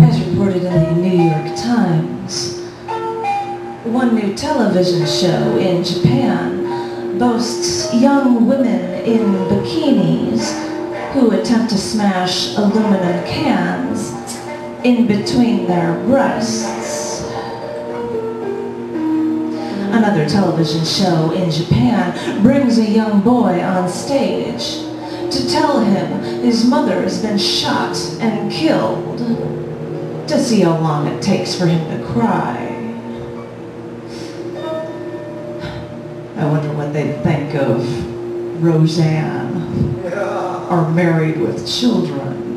as reported in the New York Times. One new television show in Japan boasts young women in bikinis who attempt to smash aluminum cans in between their breasts. Another television show in Japan brings a young boy on stage to tell him his mother has been shot and killed, to see how long it takes for him to cry. I wonder what they'd think of Roseanne, or Married with Children.